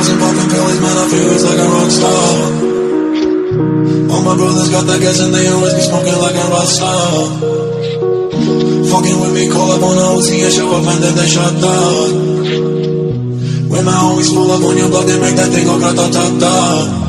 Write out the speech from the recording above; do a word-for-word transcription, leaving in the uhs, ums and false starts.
bottles and popping pills, man, I feel it's like a rock star. All my brothers got that gas and they always be smoking like a rock star. Fucking with me, call up on the O C and show up and then they shut down. When my homies pull up on your block, they make that thing go grata-ta-ta.